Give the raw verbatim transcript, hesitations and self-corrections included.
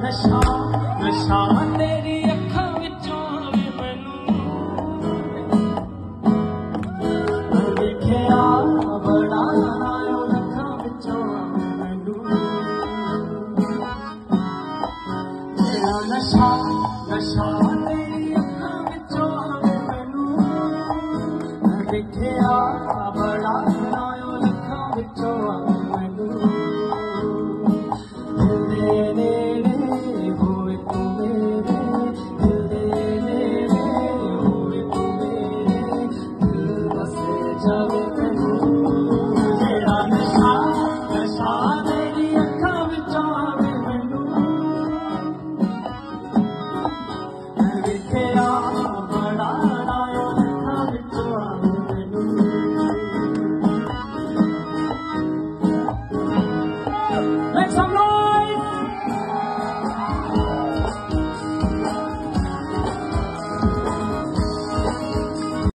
नशा नशा तेरी अखां विचों आवे मैनू मैं वेखिया बड़ा ओ अखां विचों आवे मैनू तेरा नशा नशा तेरी